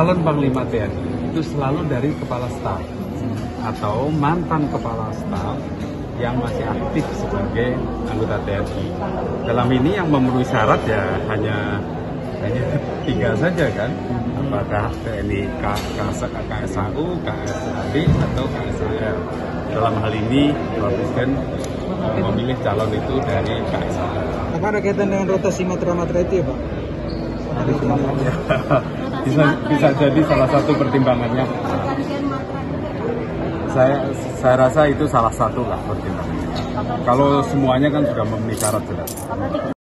calon Panglima TNI itu selalu dari kepala staf atau mantan kepala staf yang masih aktif sebagai anggota TNI. Dalam ini yang memenuhi syarat ya hanya 3 saja kan, apakah TNI KSAU, KSAD atau KSAL. Dalam hal ini Bapak Presiden memilih calon itu dari KSAL. Apa ada kaitan dengan rotasi matra-matra itu ya Pak? Bisa jadi salah satu pertimbangannya. Saya rasa itu salah satu lah pertimbangannya. Kalau semuanya kan sudah memenuhi syarat jelas.